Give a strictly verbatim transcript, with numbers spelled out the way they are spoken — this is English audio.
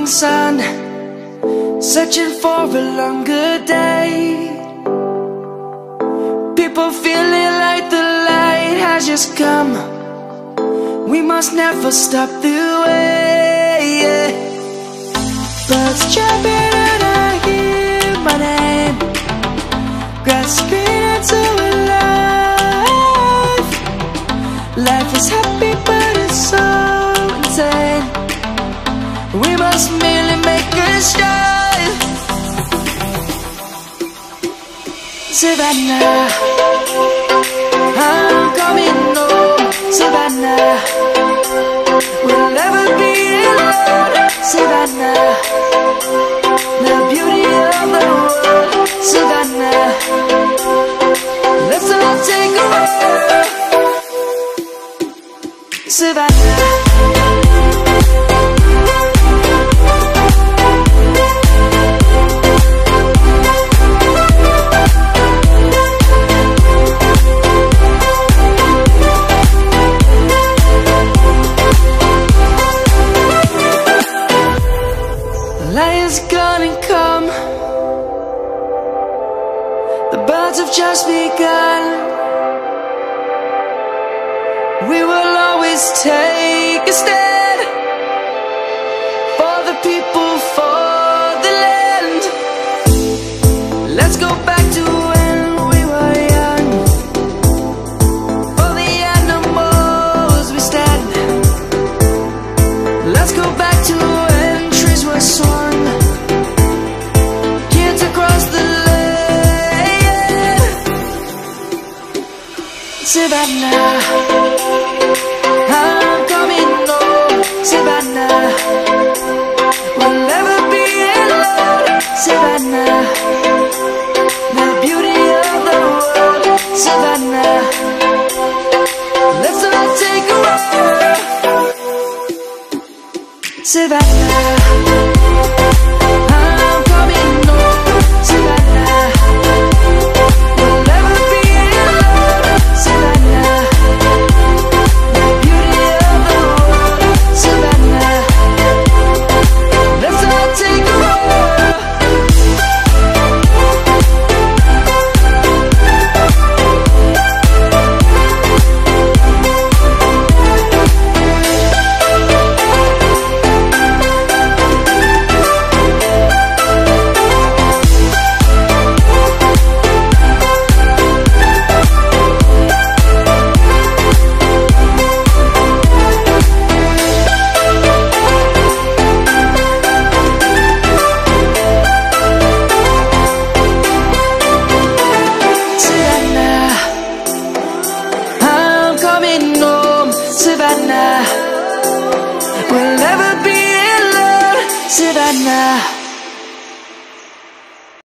sun, searching for a longer day. People feeling like the light has just come. We must never stop the way, yeah. Birds chirping and I hear my name, grasping into a life. Life is happy but it's so insane. We must merely make a start. Savannah, I'm coming home. Savannah, we'll never be alone. Savannah, the beauty of the world. Savannah, let's all take a walk. Savannah. Light is gonna come. The birds have just begun. We will always take a stand for the people, for the land. Let's go back to when we were young. For the animals we stand. Let's go back to when trees were swung. Savannah, I'm coming home. Savannah, we'll never be alone. Savannah, the beauty of the world. Savannah, let's all take a walk. Savannah, I'm coming home. Savannah, we'll never be alone. Savannah, the beauty of the world. Savannah, let's all take a walk. Savannah, we'll never be alone. Savannah.